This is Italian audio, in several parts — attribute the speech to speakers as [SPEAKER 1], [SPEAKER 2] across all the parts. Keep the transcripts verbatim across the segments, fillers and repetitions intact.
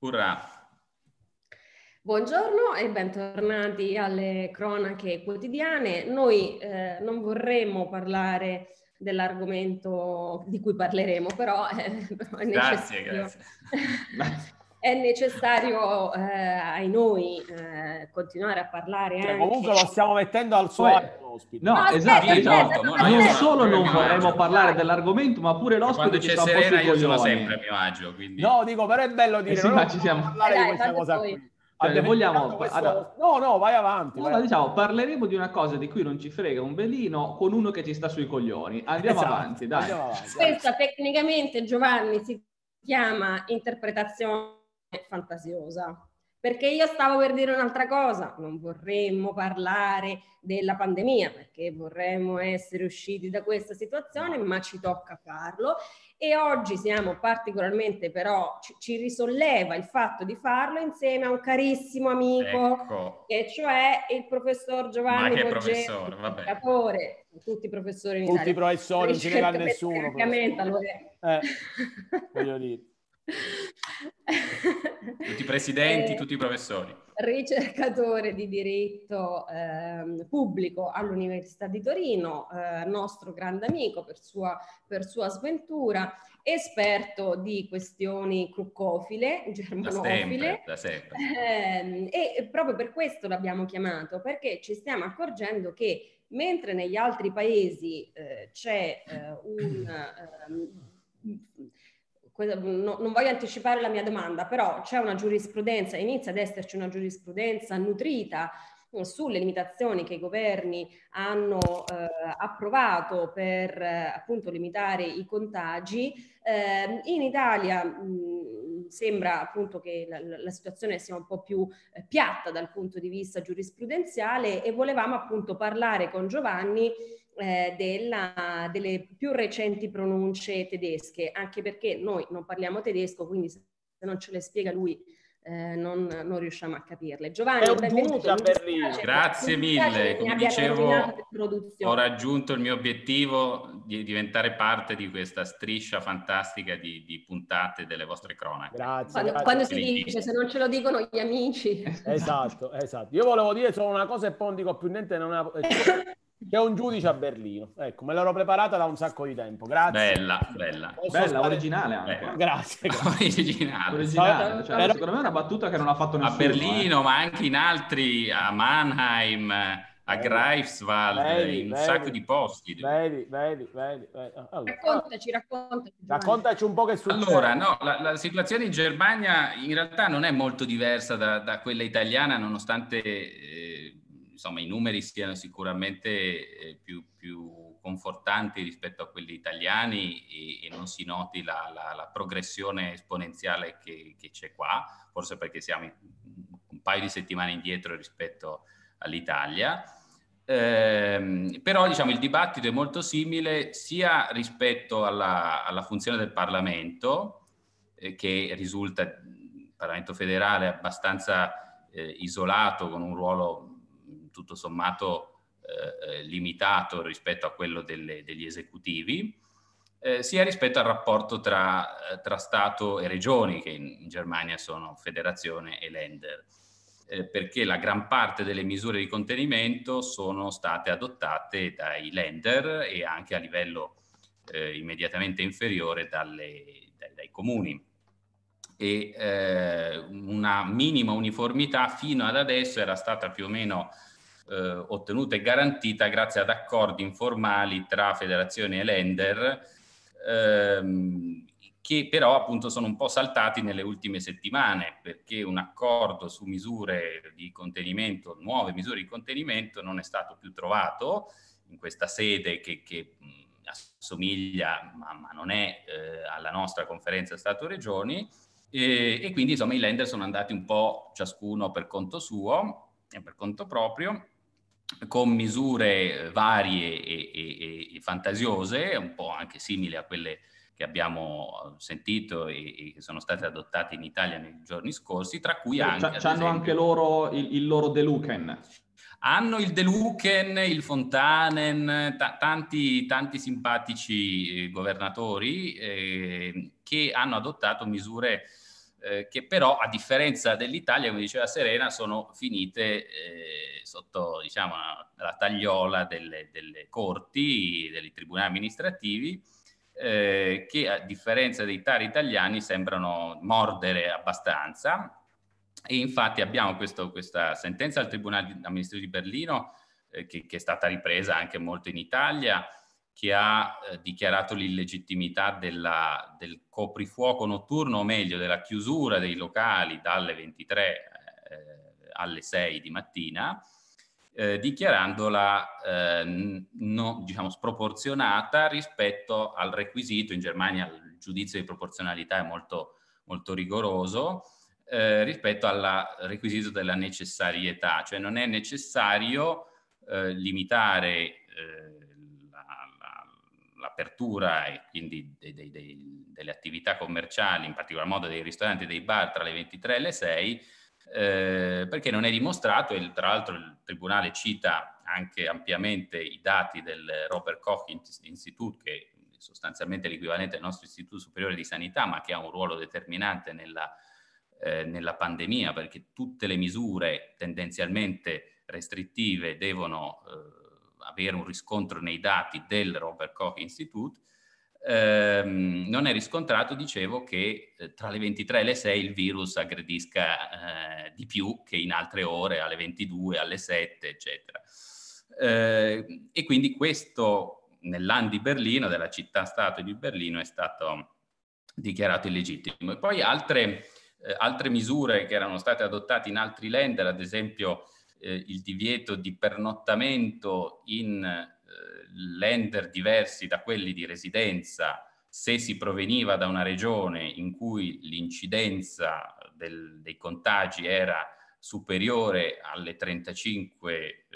[SPEAKER 1] Urrà.
[SPEAKER 2] Buongiorno e bentornati alle cronache quotidiane. Noi eh, non vorremmo parlare dell'argomento di cui parleremo, però, eh, però è necessario,
[SPEAKER 1] grazie, grazie.
[SPEAKER 2] è necessario eh, ai noi eh, continuare a parlare
[SPEAKER 3] cioè,
[SPEAKER 2] anche...
[SPEAKER 3] comunque lo stiamo mettendo al suo ospite.
[SPEAKER 4] No,
[SPEAKER 2] no,
[SPEAKER 4] esatto,
[SPEAKER 2] aspetta,
[SPEAKER 4] diciamo,
[SPEAKER 2] aspetta,
[SPEAKER 4] non
[SPEAKER 2] aspetta,
[SPEAKER 4] solo
[SPEAKER 2] aspetta,
[SPEAKER 4] non vorremmo
[SPEAKER 2] aspetta.
[SPEAKER 4] parlare dell'argomento, ma pure l'ospite ci sta un po' sui coglioni.
[SPEAKER 1] Io sono sempre a mio agio, quindi...
[SPEAKER 3] No, dico, però è bello dire,
[SPEAKER 4] eh sì,
[SPEAKER 3] non
[SPEAKER 4] ma ci siamo...
[SPEAKER 3] parlare
[SPEAKER 2] eh
[SPEAKER 3] di
[SPEAKER 2] dai,
[SPEAKER 3] questa cosa
[SPEAKER 2] poi...
[SPEAKER 3] qui.
[SPEAKER 4] Cioè, vogliamo...
[SPEAKER 3] questo...
[SPEAKER 4] allora...
[SPEAKER 3] No, no, vai avanti.
[SPEAKER 4] No,
[SPEAKER 3] vai
[SPEAKER 4] ma
[SPEAKER 3] avanti.
[SPEAKER 4] diciamo, parleremo di una cosa di cui non ci frega un velino con uno che ci sta sui coglioni. Andiamo
[SPEAKER 3] esatto,
[SPEAKER 4] avanti, dai.
[SPEAKER 3] Andiamo avanti,
[SPEAKER 2] Questa tecnicamente, Giovanni, si chiama interpretazione fantasiosa. Perché io stavo per dire un'altra cosa, non vorremmo parlare della pandemia perché vorremmo essere usciti da questa situazione, ma ci tocca farlo e oggi siamo particolarmente però, ci, ci risolleva il fatto di farlo insieme a un carissimo amico, ecco, e cioè il professor Giovanni Poggetti, ricercatore, tutti i professori in
[SPEAKER 3] tutti
[SPEAKER 2] Italia.
[SPEAKER 3] i professori, non ce ne nega nessuno.
[SPEAKER 2] Eh,
[SPEAKER 3] voglio dire.
[SPEAKER 1] Tutti i presidenti,
[SPEAKER 2] eh,
[SPEAKER 1] tutti i professori.
[SPEAKER 2] Ricercatore di diritto eh, pubblico all'Università di Torino, eh, nostro grande amico per sua, per sua sventura, esperto di questioni cruccofile, germanofile.
[SPEAKER 1] Da sempre, da sempre.
[SPEAKER 2] Eh, e proprio per questo l'abbiamo chiamato, perché ci stiamo accorgendo che mentre negli altri paesi eh, c'è eh, un... Eh, non voglio anticipare la mia domanda, però c'è una giurisprudenza, inizia ad esserci una giurisprudenza nutrita sulle limitazioni che i governi hanno eh, approvato per eh, appunto limitare i contagi. Eh, in Italia mh, sembra appunto che la, la situazione sia un po' più eh, piatta dal punto di vista giurisprudenziale e volevamo appunto parlare con Giovanni Eh, della, delle più recenti pronunce tedesche, anche perché noi non parliamo tedesco, quindi se non ce le spiega lui eh, non, non riusciamo a capirle. Giovanni, benvenuto.
[SPEAKER 3] A Berlino.
[SPEAKER 1] Grazie mille, come dicevo ho raggiunto il mio obiettivo di diventare parte di questa striscia fantastica di, di puntate delle vostre cronache.
[SPEAKER 3] Grazie,
[SPEAKER 2] quando,
[SPEAKER 3] grazie.
[SPEAKER 2] quando si dice, se non ce lo dicono gli amici.
[SPEAKER 3] Esatto, esatto. Io volevo dire solo una cosa e poi non dico più niente, non è... che è un giudice a Berlino. Ecco, me l'ero preparata da un sacco di tempo. Grazie.
[SPEAKER 1] Bella, bella.
[SPEAKER 4] Posso bella, stare... originale anche.
[SPEAKER 3] Bella. Grazie, grazie.
[SPEAKER 1] Originale.
[SPEAKER 4] Originale. Cioè, però... secondo me è una battuta che non ha fatto nessuno.
[SPEAKER 1] A Berlino,
[SPEAKER 4] eh.
[SPEAKER 1] ma anche in altri, a Mannheim, a Greifswald, vedi, in un vedi, sacco di posti.
[SPEAKER 3] Vedi, vedi, vedi. vedi.
[SPEAKER 2] Allora. Raccontaci, raccontaci.
[SPEAKER 3] Raccontaci un po' che succede.
[SPEAKER 1] Allora, no, la, la situazione in Germania in realtà non è molto diversa da, da quella italiana, nonostante... Eh, insomma, i numeri siano sicuramente eh, più, più confortanti rispetto a quelli italiani e, e non si noti la, la, la progressione esponenziale che, che c'è qua, forse perché siamo un paio di settimane indietro rispetto all'Italia. Eh, però diciamo il dibattito è molto simile sia rispetto alla, alla funzione del Parlamento, eh, che risulta, il Parlamento federale, abbastanza eh, isolato, con un ruolo tutto sommato eh, limitato rispetto a quello delle, degli esecutivi, eh, sia rispetto al rapporto tra, eh, tra Stato e regioni, che in, in Germania sono federazione e Länder, eh, perché la gran parte delle misure di contenimento sono state adottate dai Länder e anche a livello eh, immediatamente inferiore dalle, dai, dai comuni. E eh, una minima uniformità fino ad adesso era stata più o meno Eh, ottenuta e garantita grazie ad accordi informali tra federazioni e Länder, ehm, che però appunto sono un po' saltati nelle ultime settimane, perché un accordo su misure di contenimento, nuove misure di contenimento, non è stato più trovato in questa sede che, che mh, assomiglia, ma, ma non è eh, alla nostra conferenza Stato-Regioni, e, e quindi insomma i Länder sono andati un po' ciascuno per conto suo e per conto proprio, con misure varie e, e, e fantasiose, un po' anche simili a quelle che abbiamo sentito e, e che sono state adottate in Italia nei giorni scorsi, tra cui
[SPEAKER 4] Beh,
[SPEAKER 1] anche...
[SPEAKER 4] C'hanno anche loro il, il loro Deluken.
[SPEAKER 1] Hanno il Deluken, il Fontanen, t- tanti, tanti simpatici governatori eh, che hanno adottato misure eh, che però, a differenza dell'Italia, come diceva Serena, sono finite eh, sotto, diciamo, la tagliola delle, delle corti, dei tribunali amministrativi, eh, che a differenza dei TAR italiani sembrano mordere abbastanza. E infatti abbiamo questo, questa sentenza del Tribunale amministrativo di Berlino, eh, che, che è stata ripresa anche molto in Italia, che ha eh, dichiarato l'illegittimità della, del coprifuoco notturno, o meglio della chiusura dei locali dalle ventitré eh, alle sei di mattina, eh, dichiarandola eh, no, diciamo, sproporzionata rispetto al requisito. In Germania il giudizio di proporzionalità è molto, molto rigoroso, eh, rispetto al requisito della necessarietà, cioè non è necessario eh, limitare eh, l'apertura e quindi dei, dei, dei, delle attività commerciali, in particolar modo dei ristoranti e dei bar, tra le ventitré e le sei, eh, perché non è dimostrato, e tra l'altro il Tribunale cita anche ampiamente i dati del Robert Koch Institute, che è sostanzialmente l'equivalente del nostro Istituto Superiore di Sanità, ma che ha un ruolo determinante nella, eh, nella pandemia, perché tutte le misure tendenzialmente restrittive devono eh, avere un riscontro nei dati del Robert Koch Institute. Ehm, non è riscontrato, dicevo, che eh, tra le ventitré e le sei il virus aggredisca eh, di più che in altre ore, alle ventidue, alle sette, eccetera. Eh, e quindi questo nel Land di Berlino, della città-stato di Berlino, è stato dichiarato illegittimo. E poi altre, eh, altre misure che erano state adottate in altri Länder, ad esempio eh, il divieto di pernottamento in eh, Länder diversi da quelli di residenza, se si proveniva da una regione in cui l'incidenza del, dei contagi era superiore alle trentacinque,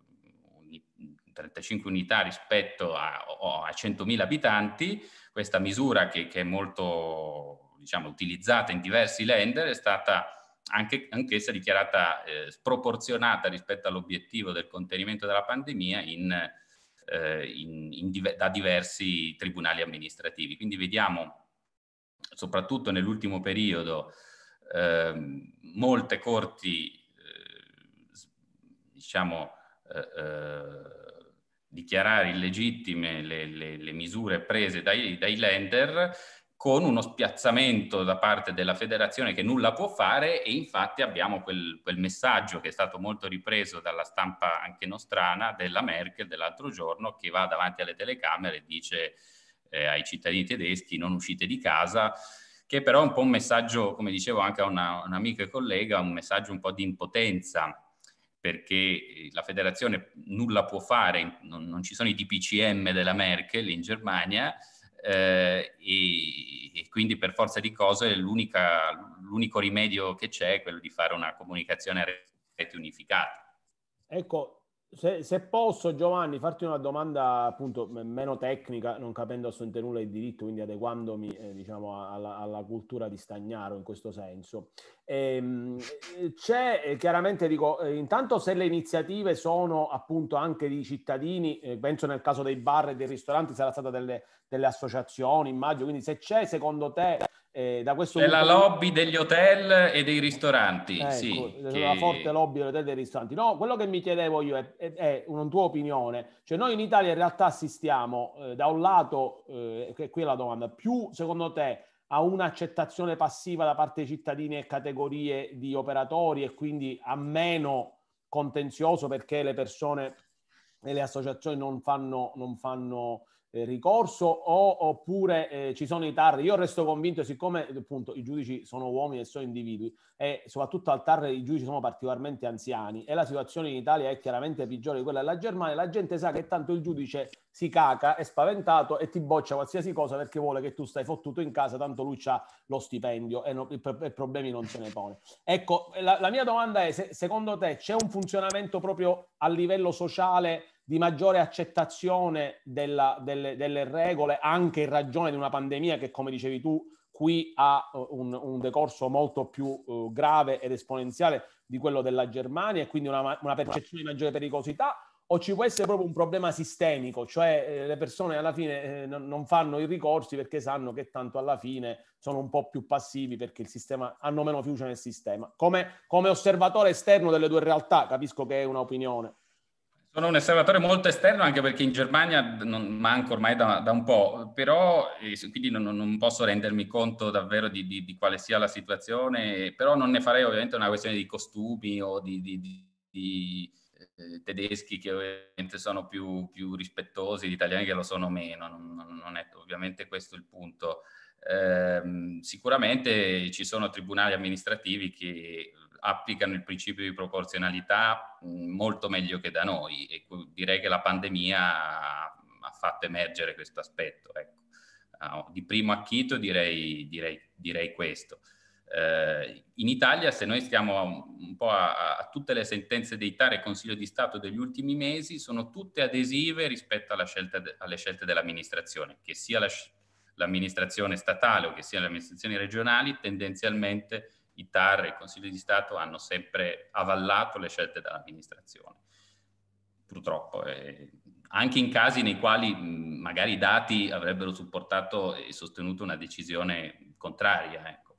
[SPEAKER 1] eh, trentacinque unità rispetto a, a centomila abitanti. Questa misura, che, che è molto, diciamo, utilizzata in diversi Länder, è stata anche, anch'essa dichiarata eh, sproporzionata rispetto all'obiettivo del contenimento della pandemia in, eh, in, in diver- da diversi tribunali amministrativi. Quindi vediamo, soprattutto nell'ultimo periodo, eh, molte corti eh, diciamo eh, eh, dichiarare illegittime le, le, le misure prese dai, dai Länder, con uno spiazzamento da parte della federazione che nulla può fare. E infatti abbiamo quel, quel messaggio che è stato molto ripreso dalla stampa anche nostrana, della Merkel dell'altro giorno, che va davanti alle telecamere e dice eh, ai cittadini tedeschi: non uscite di casa, che però è un po' un messaggio, come dicevo anche a una, un'amica e collega, un messaggio un po' di impotenza, perché la federazione nulla può fare, non, non ci sono i D P C M della Merkel in Germania, eh, e, e quindi per forza di cose l'unico rimedio che c'è è quello di fare una comunicazione a rete unificata.
[SPEAKER 3] Ecco, se, se posso, Giovanni, farti una domanda appunto meno tecnica, non capendo assolutamente nulla di diritto, quindi adeguandomi eh, diciamo alla, alla cultura di Stagnaro in questo senso. Ehm, c'è eh, chiaramente, dico, eh, intanto se le iniziative sono appunto anche di cittadini, eh, penso nel caso dei bar e dei ristoranti sarà stata delle, delle associazioni, immagino, quindi se c'è secondo te eh, da questo
[SPEAKER 1] c'è la
[SPEAKER 3] di...
[SPEAKER 1] lobby degli hotel e dei ristoranti,
[SPEAKER 3] ecco,
[SPEAKER 1] sì,
[SPEAKER 3] c'è
[SPEAKER 1] che...
[SPEAKER 3] una forte lobby degli hotel e dei ristoranti. No, quello che mi chiedevo io è, è, è una tua opinione, cioè noi in Italia in realtà assistiamo eh, da un lato, eh, che qui è la domanda, più secondo te a un'accettazione passiva da parte dei cittadini e categorie di operatori, e quindi a meno contenzioso perché le persone e le associazioni non fanno, non fanno eh, ricorso, o, oppure eh, ci sono i TAR? Io resto convinto, siccome appunto i giudici sono uomini e sono individui, e soprattutto al TAR i giudici sono particolarmente anziani, e la situazione in Italia è chiaramente peggiore di quella della Germania, la gente sa che tanto il giudice si caca, è spaventato e ti boccia qualsiasi cosa perché vuole che tu stai fottuto in casa, tanto lui c'ha lo stipendio e, no, i, i problemi non se ne pone. Ecco, la, la mia domanda è: se, secondo te c'è un funzionamento proprio a livello sociale di maggiore accettazione della, delle, delle regole, anche in ragione di una pandemia che, come dicevi tu, qui ha un, un decorso molto più uh, grave ed esponenziale di quello della Germania, e quindi una, una percezione di maggiore pericolosità? o ci può essere proprio un problema sistemico, cioè eh, le persone alla fine eh, non, non fanno i ricorsi perché sanno che tanto alla fine sono un po' più passivi perché il sistema, hanno meno fiducia nel sistema. Come, come osservatore esterno delle due realtà, capisco che è un'opinione.
[SPEAKER 1] Sono un osservatore molto esterno, anche perché in Germania non manco ormai da, da un po', però eh, quindi non, non posso rendermi conto davvero di, di, di quale sia la situazione, però non ne farei ovviamente una questione di costumi o di, di, di, di eh, tedeschi che ovviamente sono più, più rispettosi, gli italiani che lo sono meno, non, non è ovviamente questo il punto. Eh, sicuramente ci sono tribunali amministrativi che applicano il principio di proporzionalità mh, molto meglio che da noi, e direi che la pandemia ha, ha fatto emergere questo aspetto. Ecco. Uh, di primo acchito direi, direi, direi questo. Uh, in Italia, se noi stiamo un po' a, a tutte le sentenze dei T A R e Consiglio di Stato degli ultimi mesi, sono tutte adesive rispetto alla scelta de, alle scelte dell'amministrazione, che sia la, l'amministrazione statale o che sia le amministrazioni regionali, tendenzialmente i T A R e il Consiglio di Stato hanno sempre avallato le scelte dell'amministrazione, purtroppo, eh, anche in casi nei quali mh, magari i dati avrebbero supportato e sostenuto una decisione contraria. Ecco.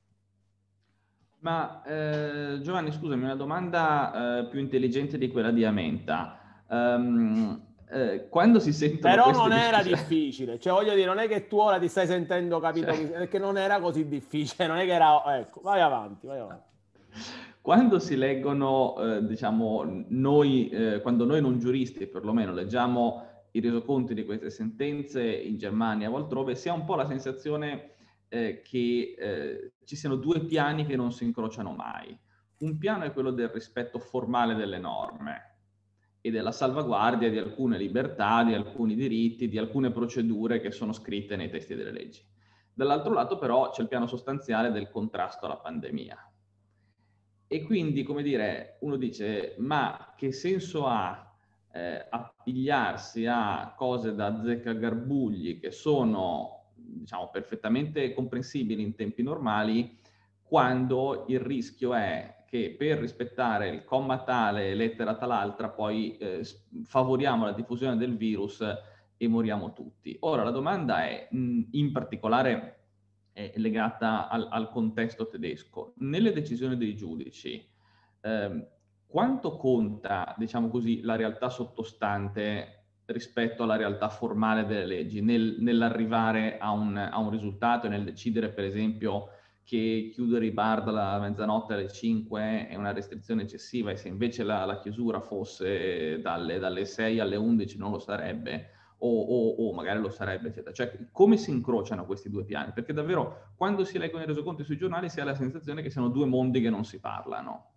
[SPEAKER 4] Ma eh, Giovanni, scusami, una domanda eh, più intelligente di quella di Amenta. Um, eh, quando si sentono
[SPEAKER 3] Però
[SPEAKER 4] queste
[SPEAKER 3] non era
[SPEAKER 4] discussioni...
[SPEAKER 3] difficile, cioè voglio dire, non è che tu ora ti stai sentendo, capito,
[SPEAKER 4] Cioè...
[SPEAKER 3] perché non era così difficile, non è che era, ecco, vai avanti, vai avanti.
[SPEAKER 4] Quando si leggono, eh, diciamo, noi, eh, quando noi non giuristi perlomeno leggiamo i resoconti di queste sentenze in Germania o altrove, si ha un po' la sensazione eh, che eh, ci siano due piani che non si incrociano mai. Un piano è quello del rispetto formale delle norme e della salvaguardia di alcune libertà, di alcuni diritti, di alcune procedure che sono scritte nei testi delle leggi. Dall'altro lato però c'è il piano sostanziale del contrasto alla pandemia. E quindi, come dire, uno dice, ma che senso ha eh, appigliarsi a cose da azzeccagarbugli che sono, diciamo, perfettamente comprensibili in tempi normali, quando il rischio è che per rispettare il comma tale, lettera tal'altra, poi eh, favoriamo la diffusione del virus e moriamo tutti. Ora, la domanda è, mh, in particolare è legata al, al contesto tedesco. Nelle decisioni dei giudici, eh, quanto conta, diciamo così, la realtà sottostante rispetto alla realtà formale delle leggi, nel, nell'arrivare a un, a un risultato e nel decidere, per esempio, che chiudere i bar dalla mezzanotte alle cinque è una restrizione eccessiva e se invece la, la chiusura fosse dalle, dalle sei alle undici non lo sarebbe, o, o, o magari lo sarebbe, eccetera. Cioè, come si incrociano questi due piani? Perché davvero, quando si leggono i resoconti sui giornali, si ha la sensazione che siano due mondi che non si parlano.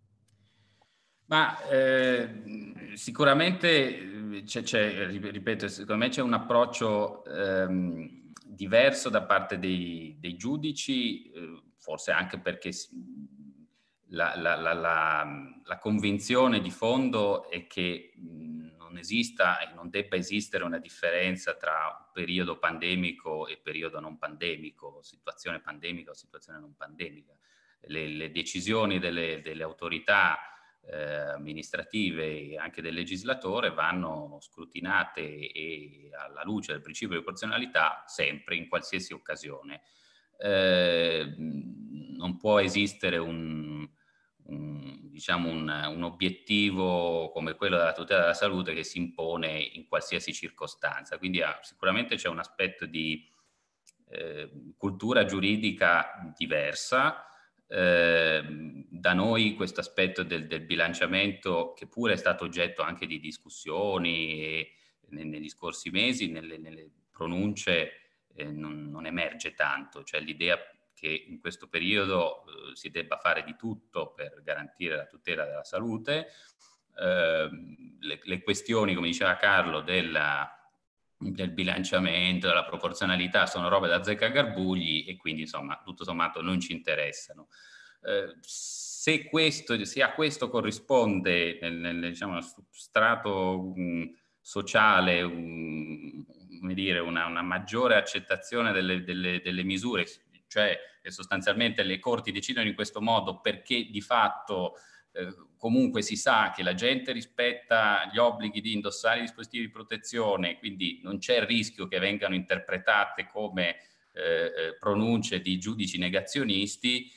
[SPEAKER 1] Ma eh, sicuramente, c'è, c'è, ripeto, secondo me c'è un approccio ehm, diverso da parte dei, dei giudici, eh, forse anche perché la, la, la, la, la convinzione di fondo è che non esista e non debba esistere una differenza tra periodo pandemico e periodo non pandemico, situazione pandemica o situazione non pandemica. Le, le decisioni delle, delle autorità eh, amministrative e anche del legislatore vanno scrutinate e alla luce del principio di proporzionalità sempre, in qualsiasi occasione. Eh, non può esistere un, un, diciamo un, un obiettivo come quello della tutela della salute che si impone in qualsiasi circostanza. Quindi ah, sicuramente c'è un aspetto di eh, cultura giuridica diversa. Eh, da noi questo aspetto del, del bilanciamento, che pure è stato oggetto anche di discussioni e, ne, negli scorsi mesi, nelle, nelle pronunce eh, non, non emerge tanto, cioè l'idea che in questo periodo eh, si debba fare di tutto per garantire la tutela della salute. Eh, le, le questioni, come diceva Carlo, della del bilanciamento, della proporzionalità sono robe da azzeccagarbugli e quindi insomma tutto sommato non ci interessano. Eh, se, questo, se a questo corrisponde nel, nel diciamo, strato um, sociale um, come dire, una, una maggiore accettazione delle, delle, delle misure, cioè che sostanzialmente le corti decidono in questo modo perché di fatto eh, comunque si sa che la gente rispetta gli obblighi di indossare i dispositivi di protezione, quindi non c'è il rischio che vengano interpretate come eh, pronunce di giudici negazionisti.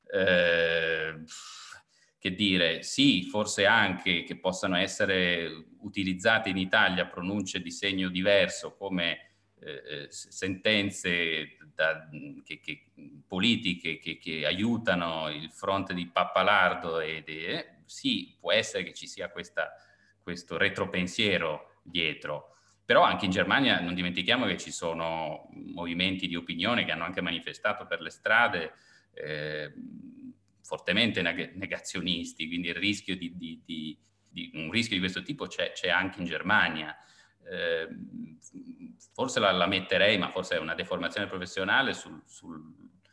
[SPEAKER 1] Eh, che dire, sì, forse anche che possano essere utilizzate in Italia pronunce di segno diverso come eh, sentenze da, che, che, politiche che, che aiutano il fronte di Pappalardo ed, eh, sì, può essere che ci sia questa, questo retropensiero dietro. Però anche in Germania non dimentichiamo che ci sono movimenti di opinione che hanno anche manifestato per le strade eh, fortemente negazionisti, quindi il rischio di, di, di, di un rischio di questo tipo c'è, c'è anche in Germania. Eh, forse la, la metterei, ma forse è una deformazione professionale sul, sul,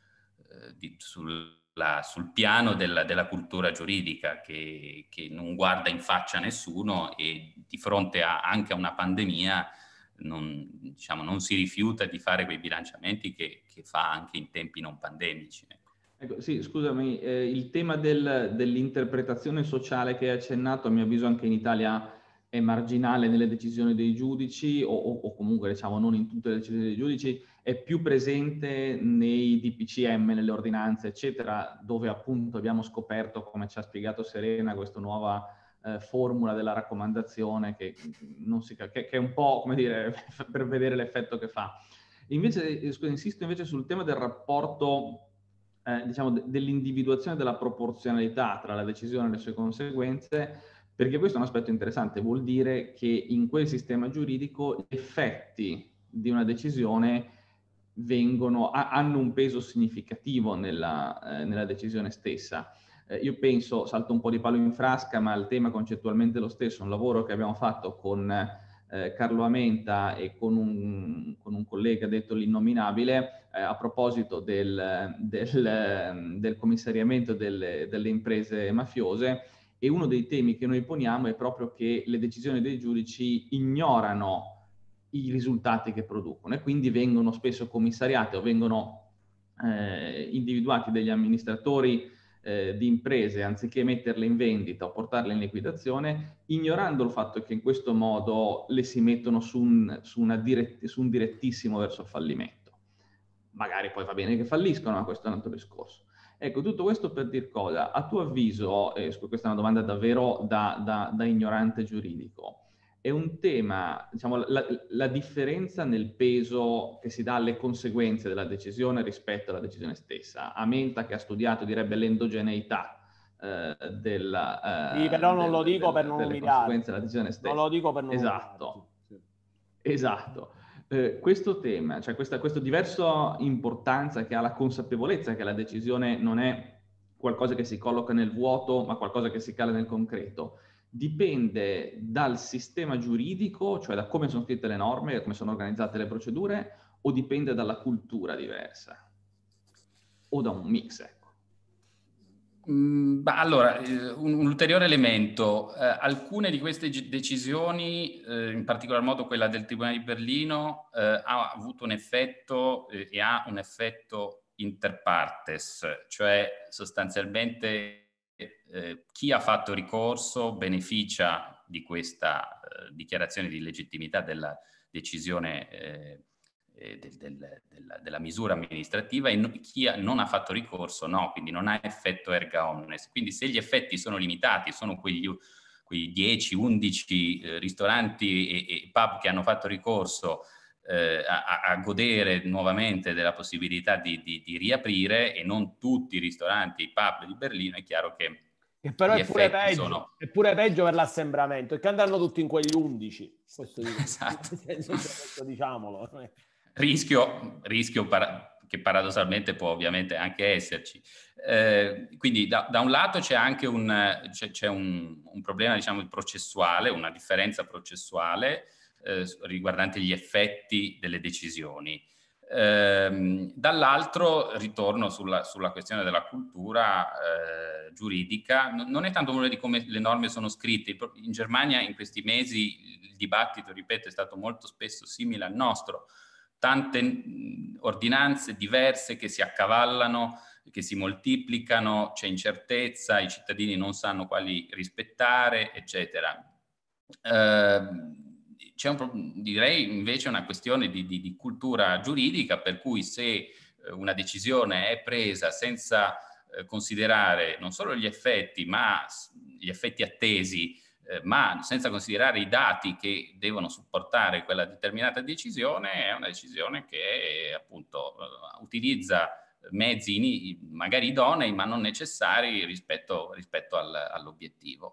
[SPEAKER 1] eh, di, sul, la, sul piano della, della cultura giuridica che, che non guarda in faccia a nessuno e di fronte a, anche a una pandemia non, diciamo, non si rifiuta di fare quei bilanciamenti che, che fa anche in tempi non pandemici.
[SPEAKER 4] Ecco, sì, scusami, eh, il tema del, dell'interpretazione sociale che hai accennato, a mio avviso anche in Italia è marginale nelle decisioni dei giudici o, o, o comunque diciamo non in tutte le decisioni dei giudici, è più presente nei D P C M, nelle ordinanze, eccetera, dove appunto abbiamo scoperto, come ci ha spiegato Serena, questa nuova eh, formula della raccomandazione che, non si, che, che è un po', come dire, per vedere l'effetto che fa. Invece, scusa, insisto invece sul tema del rapporto Eh, diciamo, de- dell'individuazione della proporzionalità tra la decisione e le sue conseguenze, perché questo è un aspetto interessante, vuol dire che in quel sistema giuridico gli effetti di una decisione vengono, a, hanno un peso significativo nella, eh, nella decisione stessa. Eh, io penso, salto un po' di palo in frasca, ma il tema concettualmente è lo stesso, un lavoro che abbiamo fatto con eh, Carlo Amenta e con un, con un collega detto l'innominabile, Eh, a proposito del, del, del commissariamento delle, delle imprese mafiose, e uno dei temi che noi poniamo è proprio che le decisioni dei giudici ignorano i risultati che producono e quindi vengono spesso commissariate o vengono eh, individuati degli amministratori eh, di imprese anziché metterle in vendita o portarle in liquidazione, ignorando il fatto che in questo modo le si mettono su un, su una dirett- su un direttissimo verso il fallimento. Magari poi va bene che falliscono, ma questo è un altro discorso. Ecco, tutto questo per dir cosa? A tuo avviso, eh, questa è una domanda davvero da, da, da ignorante giuridico, è un tema, diciamo, la, la differenza nel peso che si dà alle conseguenze della decisione rispetto alla decisione stessa. Amenta, che ha studiato, direbbe l'endogeneità eh, della,
[SPEAKER 3] eh, sì, però non
[SPEAKER 4] del,
[SPEAKER 3] lo dico
[SPEAKER 4] del,
[SPEAKER 3] per non
[SPEAKER 4] delle
[SPEAKER 3] umiliarti.
[SPEAKER 4] conseguenze della decisione stessa.
[SPEAKER 3] Non lo dico per non
[SPEAKER 4] esatto.
[SPEAKER 3] Sì.
[SPEAKER 4] Esatto. Eh, questo tema, cioè questa, questa diversa importanza che ha la consapevolezza che la decisione non è qualcosa che si colloca nel vuoto, ma qualcosa che si cala nel concreto, dipende dal sistema giuridico, cioè da come sono scritte le norme, da come sono organizzate le procedure, o dipende dalla cultura diversa? O da un mix, ecco.
[SPEAKER 1] Mm, allora, eh, un, un ulteriore elemento, eh, alcune di queste g- decisioni, eh, in particolar modo quella del Tribunale di Berlino, eh, ha avuto un effetto eh, e ha un effetto inter partes, cioè sostanzialmente eh, chi ha fatto ricorso beneficia di questa eh, dichiarazione di legittimità della decisione eh, Del, del, della, della misura amministrativa, e no, chi ha, non ha fatto ricorso no, quindi non ha effetto erga omnes. Quindi se gli effetti sono limitati, sono quegli, quei dieci undici eh, ristoranti e, e pub che hanno fatto ricorso eh, a, a godere nuovamente della possibilità di, di, di riaprire, e non tutti i ristoranti e i pub di Berlino, è chiaro che
[SPEAKER 3] Che però
[SPEAKER 1] gli
[SPEAKER 3] è pure,
[SPEAKER 1] effetti
[SPEAKER 3] peggio,
[SPEAKER 1] sono...
[SPEAKER 3] è pure peggio per l'assembramento, e che andranno tutti in quegli undici. Questo,
[SPEAKER 1] esatto.
[SPEAKER 3] senso, questo diciamolo.
[SPEAKER 1] Rischio, rischio para- che paradossalmente può ovviamente anche esserci. Eh, quindi da, da un lato c'è anche un, c'è, c'è un, un problema, diciamo, processuale, una differenza processuale eh, riguardante gli effetti delle decisioni. Eh, dall'altro ritorno sulla, sulla questione della cultura eh, giuridica, non è tanto uno di come le norme sono scritte. In Germania in questi mesi il dibattito, ripeto, è stato molto spesso simile al nostro. Tante ordinanze diverse che si accavallano che si moltiplicano, c'è incertezza, i cittadini non sanno quali rispettare, eccetera. Eh, c'è un, direi invece una questione di, di, di cultura giuridica, per cui se una decisione è presa senza eh, considerare non solo gli effetti, ma gli effetti attesi, eh, ma senza considerare i dati che devono supportare quella determinata decisione, è una decisione che appunto eh, utilizza mezzi magari idonei ma non necessari rispetto, rispetto al, all'obiettivo.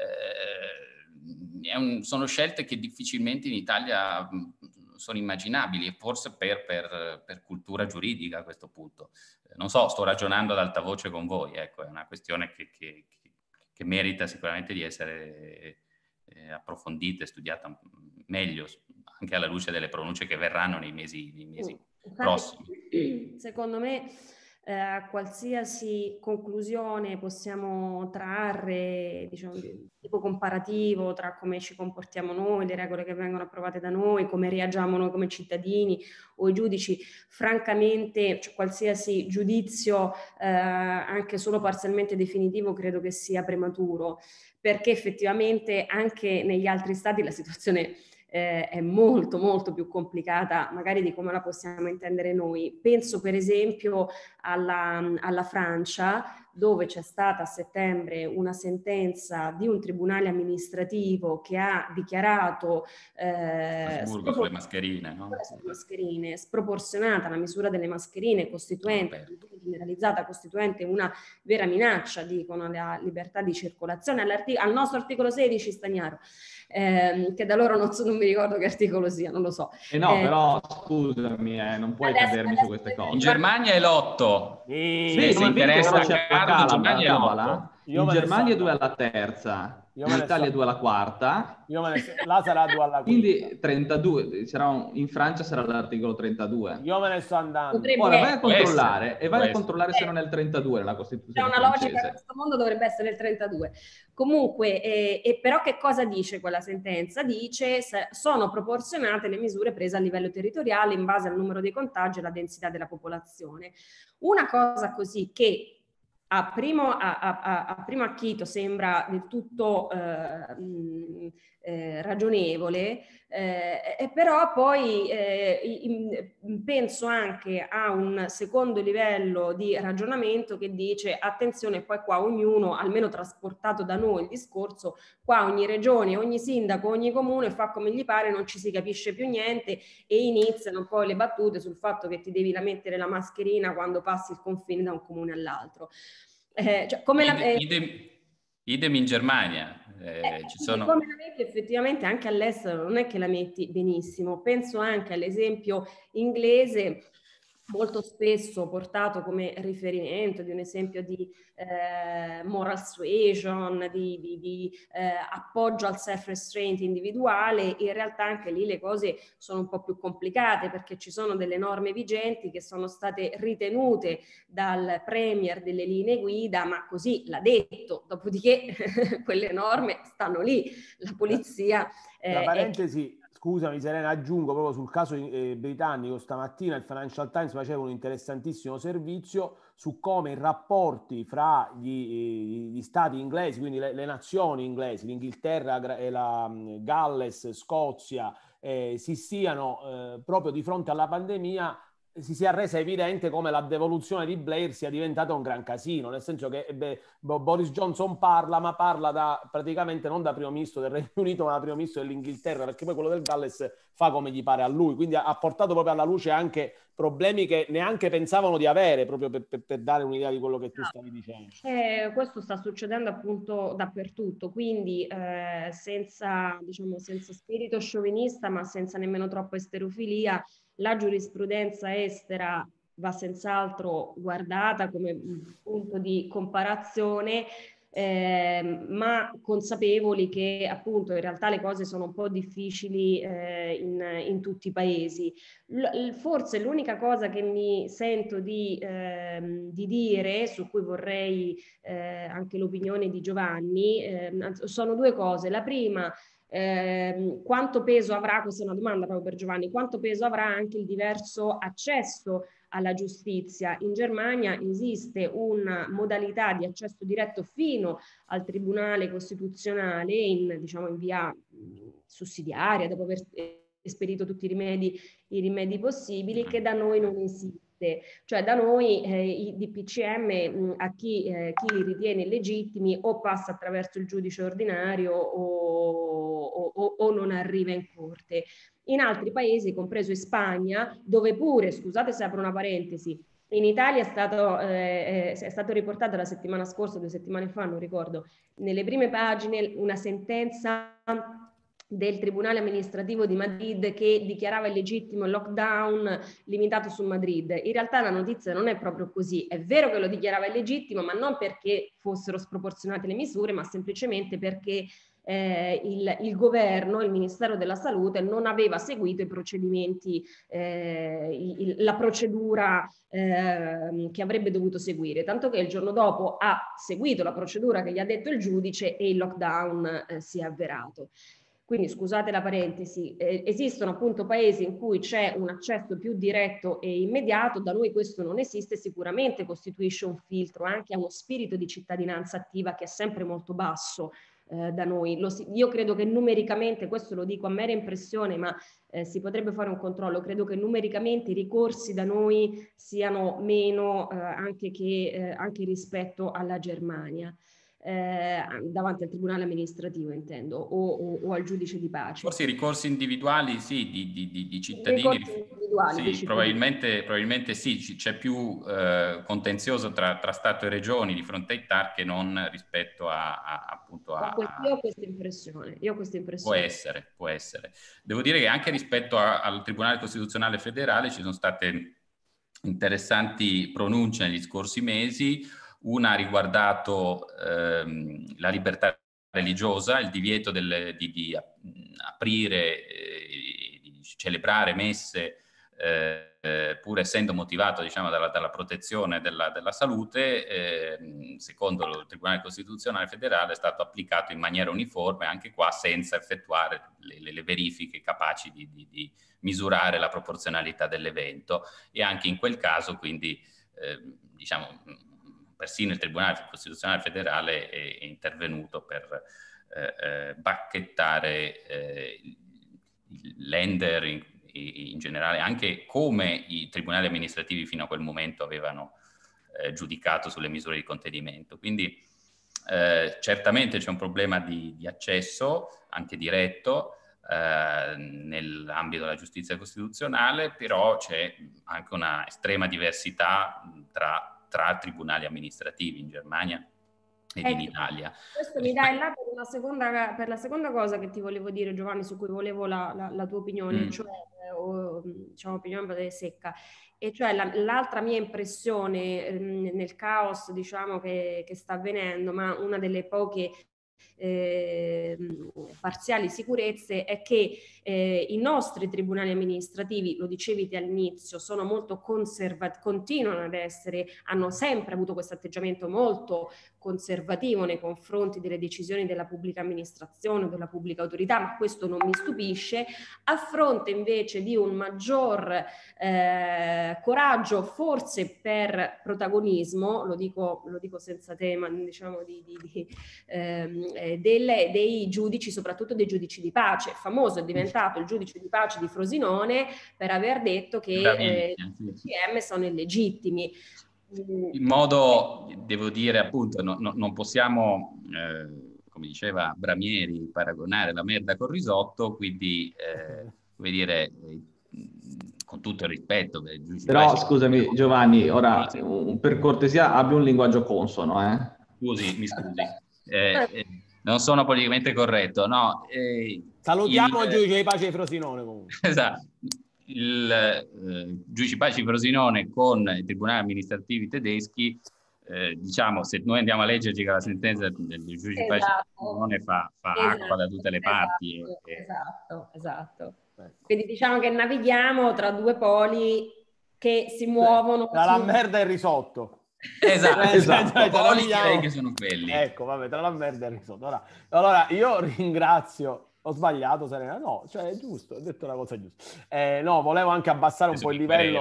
[SPEAKER 1] Eh, è un, sono scelte che difficilmente in Italia sono immaginabili, e forse per, per, per cultura giuridica a questo punto. Non so, sto ragionando ad alta voce con voi, ecco, è una questione che, che, che merita sicuramente di essere eh, approfondita e studiata meglio, anche alla luce delle pronunce che verranno nei mesi, nei mesi
[SPEAKER 2] Infatti,
[SPEAKER 1] prossimi.
[SPEAKER 2] Secondo me eh, qualsiasi conclusione possiamo trarre, diciamo, di tipo comparativo tra come ci comportiamo noi, le regole che vengono approvate da noi, come reagiamo noi come cittadini o i giudici, francamente, cioè, qualsiasi giudizio eh, anche solo parzialmente definitivo credo che sia prematuro, perché effettivamente anche negli altri stati la situazione Eh, è molto molto più complicata magari di come la possiamo intendere noi. Penso per esempio alla, alla Francia, dove c'è stata a settembre una sentenza di un tribunale amministrativo che ha dichiarato eh,
[SPEAKER 1] Strasburgo sulle mascherine, no?
[SPEAKER 2] sulle mascherine, sproporzionata la misura delle mascherine, costituente, generalizzata, costituente una vera minaccia, dicono, alla libertà di circolazione, al nostro articolo sedici, Stagnaro, ehm, che da loro non, so, non mi ricordo che articolo sia, non lo so.
[SPEAKER 4] Eh no,
[SPEAKER 2] eh,
[SPEAKER 4] però scusami, eh, non puoi
[SPEAKER 2] adesso,
[SPEAKER 4] cadermi
[SPEAKER 2] adesso
[SPEAKER 4] su queste cose.
[SPEAKER 1] In Germania è l'otto.
[SPEAKER 3] Sì,
[SPEAKER 1] se, se interessa a
[SPEAKER 4] c'è la
[SPEAKER 1] Carlo, in Germania è
[SPEAKER 4] cabala.
[SPEAKER 1] l'otto.
[SPEAKER 3] Io
[SPEAKER 4] In
[SPEAKER 3] me ne
[SPEAKER 4] Germania
[SPEAKER 3] so
[SPEAKER 4] due alla terza,
[SPEAKER 3] Io
[SPEAKER 4] in
[SPEAKER 3] me ne
[SPEAKER 4] Italia
[SPEAKER 3] so-
[SPEAKER 4] due alla quarta.
[SPEAKER 3] Io me ne so- là sarà due alla quinta.
[SPEAKER 4] Quindi trentadue, sarà un- in Francia sarà l'articolo trentadue.
[SPEAKER 3] Io me ne sto andando.
[SPEAKER 2] Potrebbe
[SPEAKER 4] Ora vai a
[SPEAKER 2] essere.
[SPEAKER 4] controllare
[SPEAKER 1] essere,
[SPEAKER 4] e vai
[SPEAKER 1] può
[SPEAKER 4] a controllare se non è il trentadue nella
[SPEAKER 2] C'è
[SPEAKER 4] Costituzione
[SPEAKER 2] una logica,
[SPEAKER 4] francese.
[SPEAKER 2] questo mondo dovrebbe essere il trentadue. Comunque, eh, e però che cosa dice quella sentenza? Dice se sono proporzionate le misure prese a livello territoriale in base al numero dei contagi e alla densità della popolazione. Una cosa così che a primo, a, a, a primo acchito sembra del tutto eh, mh, eh, ragionevole, eh, e però poi eh, in, penso anche a un secondo livello di ragionamento che dice attenzione, poi qua ognuno, almeno trasportato da noi il discorso, qua ogni regione, ogni sindaco, ogni comune fa come gli pare, non ci si capisce più niente e iniziano poi le battute sul fatto che ti devi mettere la mascherina quando passi il confine da un comune all'altro. Eh, cioè, come la, eh,
[SPEAKER 1] idem, idem in Germania. Eh,
[SPEAKER 2] eh,
[SPEAKER 1] ci sono...
[SPEAKER 2] Come la metti effettivamente anche all'estero, non è che la metti benissimo. Penso anche all'esempio inglese, molto spesso portato come riferimento di un esempio di eh, moral suasion, di, di, di eh, appoggio al self-restraint individuale. In realtà anche lì le cose sono un po' più complicate, perché ci sono delle norme vigenti che sono state ritenute dal premier delle linee guida, ma così l'ha detto, dopodiché quelle norme stanno lì, la polizia...
[SPEAKER 3] Eh, Tra parentesi,
[SPEAKER 2] è...
[SPEAKER 3] scusami Serena, aggiungo proprio sul caso eh, britannico, stamattina il Financial Times faceva un interessantissimo servizio su come i rapporti fra gli, gli stati inglesi, quindi le, le nazioni inglesi, l'Inghilterra e la Galles, Scozia, eh, si stiano eh, proprio di fronte alla pandemia, si sia resa evidente come la devoluzione di Blair sia diventata un gran casino, nel senso che beh, Boris Johnson parla, ma parla da praticamente non da primo ministro del Regno Unito, ma da primo ministro dell'Inghilterra, perché poi quello del Galles fa come gli pare a lui, quindi ha, ha portato proprio alla luce anche problemi che neanche pensavano di avere, proprio per, per, per dare un'idea di quello che tu stavi dicendo.
[SPEAKER 2] Eh, questo sta succedendo appunto dappertutto, quindi eh, senza, diciamo, senza spirito sciovinista, ma senza nemmeno troppa esterofilia, la giurisprudenza estera va senz'altro guardata come punto di comparazione, eh, ma consapevoli che appunto in realtà le cose sono un po' difficili eh, in, in tutti i paesi. L- forse l'unica cosa che mi sento di, eh, di dire, su cui vorrei eh, anche l'opinione di Giovanni, eh, sono due cose. La prima, Eh, quanto peso avrà, questa è una domanda proprio per Giovanni, quanto peso avrà anche il diverso accesso alla giustizia. In Germania esiste una modalità di accesso diretto fino al Tribunale Costituzionale in, diciamo, in via sussidiaria, dopo aver esperito tutti i rimedi, i rimedi possibili, che da noi non esiste. Cioè da noi eh, i D P C M mh, a chi, eh, chi li ritiene illegittimi o passa attraverso il giudice ordinario o, o, o non arriva in corte. In altri paesi, compreso in Spagna, dove pure, scusate se apro una parentesi, in Italia è stato, eh, è stato riportato la settimana scorsa, due settimane fa, non ricordo, nelle prime pagine una sentenza del Tribunale Amministrativo di Madrid che dichiarava illegittimo il lockdown limitato su Madrid. In realtà la notizia non è proprio così. È vero che lo dichiarava illegittimo, ma non perché fossero sproporzionate le misure, ma semplicemente perché eh, il, il governo, il Ministero della Salute non aveva seguito i procedimenti, eh, il, la procedura eh, che avrebbe dovuto seguire, tanto che il giorno dopo ha seguito la procedura che gli ha detto il giudice e il lockdown eh, si è avverato. Quindi scusate la parentesi, eh, esistono appunto paesi in cui c'è un accesso più diretto e immediato, da noi questo non esiste, sicuramente costituisce un filtro anche a uno spirito di cittadinanza attiva che è sempre molto basso eh, da noi. Lo si, io credo che numericamente, questo lo dico a mera impressione, ma eh, si potrebbe fare un controllo, credo che numericamente i ricorsi da noi siano meno eh, anche, che, eh, anche rispetto alla Germania. Eh, davanti al tribunale amministrativo intendo o, o, o al giudice di pace.
[SPEAKER 1] Forse i ricorsi individuali sì, di, di, di, di cittadini, individuali, sì, di probabilmente, probabilmente sì, c'è più eh, contenzioso tra, tra Stato e Regioni di fronte ai T A R che non rispetto a, a appunto a...
[SPEAKER 2] Io ho questa impressione, io ho questa impressione.
[SPEAKER 1] Può essere, può essere. Devo dire che anche rispetto a, al Tribunale Costituzionale Federale ci sono state interessanti pronunce negli scorsi mesi. Una ha riguardato ehm, la libertà religiosa, il divieto del, di, di aprire, eh, di celebrare messe, eh, pur essendo motivato, diciamo, dalla, dalla protezione della, della salute, eh, secondo il Tribunale Costituzionale Federale è stato applicato in maniera uniforme, anche qua senza effettuare le, le, le verifiche capaci di, di, di misurare la proporzionalità dell'evento, e anche in quel caso quindi eh, diciamo persino il Tribunale Costituzionale Federale è, è intervenuto per eh, eh, bacchettare eh, l'Ender in, in generale, anche come i tribunali amministrativi fino a quel momento avevano eh, giudicato sulle misure di contenimento. Quindi eh, certamente c'è un problema di, di accesso, anche diretto, eh, nell'ambito della giustizia costituzionale, però c'è anche una estrema diversità tra tra tribunali amministrativi in Germania ed ecco, in Italia.
[SPEAKER 2] Questo mi dà il là per, una seconda, per la seconda cosa che ti volevo dire, Giovanni, su cui volevo la, la, la tua opinione, mm. cioè o, diciamo opinione secca, e cioè la, l'altra mia impressione ehm, nel caos, diciamo, che, che sta avvenendo, ma una delle poche Eh, parziali sicurezze è che eh, i nostri tribunali amministrativi, lo dicevi te all'inizio, sono molto conservativi, continuano ad essere, hanno sempre avuto questo atteggiamento molto conservativo nei confronti delle decisioni della pubblica amministrazione, della pubblica autorità, ma questo non mi stupisce, a fronte invece di un maggior eh, coraggio, forse per protagonismo, lo dico, lo dico senza tema, diciamo di, di, di ehm, Delle, dei giudici, soprattutto dei giudici di pace. Famoso è diventato il giudice di pace di Frosinone per aver detto che eh, i D P C M sono illegittimi.
[SPEAKER 1] In modo, devo dire, appunto, no, no, non possiamo, eh, come diceva Bramieri, paragonare la merda col risotto, quindi, eh, come dire, eh, con tutto il rispetto per i giudici.
[SPEAKER 4] Però, scusami, Giovanni, ora, per cortesia, abbia un linguaggio consono, eh?
[SPEAKER 1] Scusi, mi scusi. Eh, eh, non sono politicamente corretto, no. Eh,
[SPEAKER 3] Salutiamo il, il giudice di pace di Frosinone comunque.
[SPEAKER 1] Esatto, il eh, giudice di pace di Frosinone con i tribunali amministrativi tedeschi, eh, diciamo, se noi andiamo a leggerci che la sentenza del giudice di pace
[SPEAKER 2] esatto.
[SPEAKER 1] di Frosinone fa, fa esatto. acqua da tutte le parti.
[SPEAKER 2] Esatto,
[SPEAKER 1] e,
[SPEAKER 2] esatto, esatto. Quindi diciamo che navighiamo tra due poli che si muovono.
[SPEAKER 3] Tra su... la merda e il risotto.
[SPEAKER 1] Esatto, esatto.
[SPEAKER 3] esatto.
[SPEAKER 1] Poli direi che sono quelli.
[SPEAKER 3] Ecco, vabbè, tra la merda e il risotto. Allora, allora io ringrazio. Ho sbagliato, Serena? No, cioè è giusto, ho detto una cosa giusta. Eh, no, volevo anche abbassare un po' il livello.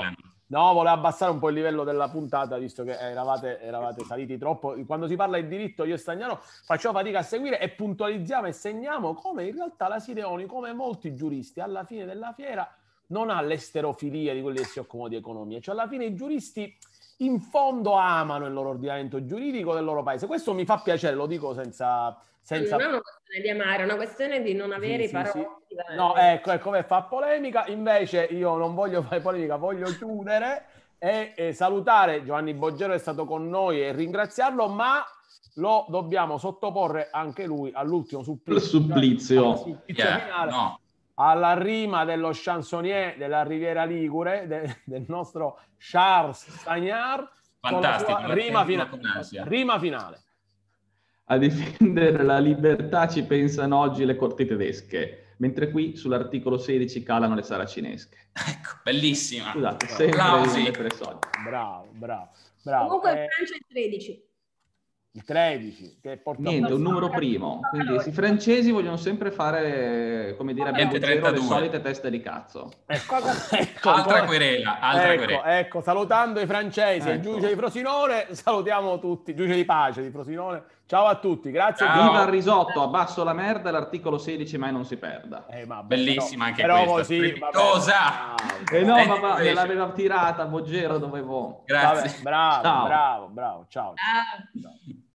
[SPEAKER 3] No, volevo abbassare un po' il livello della puntata, visto che eravate, eravate saliti troppo. Quando si parla di diritto, io e Stagnaro facciamo fatica a seguire e puntualizziamo e segniamo come in realtà la Sideoni, come molti giuristi, alla fine della fiera non ha l'esterofilia di quelli che si occupano di economia. Cioè, alla fine i giuristi in fondo amano il loro ordinamento giuridico del loro paese. Questo mi fa piacere, lo dico senza... senza...
[SPEAKER 2] Non è una questione di amare, è una questione di non avere
[SPEAKER 3] sì,
[SPEAKER 2] i paroli.
[SPEAKER 3] sì, sì. No, ecco, ecco come fa polemica. Invece io non voglio fare polemica, voglio chiudere e, e salutare Giovanni Boggero, è stato con noi, e ringraziarlo, ma lo dobbiamo sottoporre anche lui all'ultimo supplizio.
[SPEAKER 4] supplizio.
[SPEAKER 3] Al supplizio
[SPEAKER 1] Yeah,
[SPEAKER 3] finale.
[SPEAKER 1] no.
[SPEAKER 3] Alla rima dello chansonnier della Riviera Ligure, de, del nostro Charles Stagnard,
[SPEAKER 1] Fantastico,
[SPEAKER 3] con la sua rima, fina-
[SPEAKER 1] con ansia.
[SPEAKER 3] rima finale.
[SPEAKER 4] A difendere la libertà ci pensano oggi le corti tedesche, mentre qui sull'articolo sedici calano le saracinesche.
[SPEAKER 1] Ecco, bellissima.
[SPEAKER 4] Scusate, sempre
[SPEAKER 1] Applausi.
[SPEAKER 4] le pressioni.
[SPEAKER 3] Bravo, bravo, bravo.
[SPEAKER 2] Comunque
[SPEAKER 3] Eh,
[SPEAKER 2] in Francia è il tredici.
[SPEAKER 3] il tredici, che porta
[SPEAKER 4] Niente, un numero primo. Quindi i francesi vogliono sempre fare, come dire, abbiamo le
[SPEAKER 1] trentadue.
[SPEAKER 4] solite teste di cazzo.
[SPEAKER 3] Ecco, ecco,
[SPEAKER 1] Altra
[SPEAKER 3] come-
[SPEAKER 1] querela, altra
[SPEAKER 3] ecco,
[SPEAKER 1] querela.
[SPEAKER 3] ecco, salutando i francesi e il
[SPEAKER 4] Ecco.
[SPEAKER 3] giudice di Frosinone, salutiamo tutti, giudice di pace di Frosinone. Ciao a tutti, grazie.
[SPEAKER 1] Ciao.
[SPEAKER 4] Viva il risotto, abbasso la merda e l'articolo sedici mai non si perda.
[SPEAKER 3] Eh, vabbè,
[SPEAKER 1] Bellissima anche
[SPEAKER 3] però
[SPEAKER 1] questa,
[SPEAKER 3] così,
[SPEAKER 1] strepitosa.
[SPEAKER 3] vabbè.
[SPEAKER 4] Eh no,
[SPEAKER 1] Eh,
[SPEAKER 4] ma, ma me
[SPEAKER 1] invece.
[SPEAKER 4] l'aveva tirata, Boggero, dovevo...
[SPEAKER 1] Grazie.
[SPEAKER 3] Vabbè, bravo,
[SPEAKER 4] Ciao.
[SPEAKER 3] bravo, bravo, ciao.
[SPEAKER 2] Ah.
[SPEAKER 3] Ciao.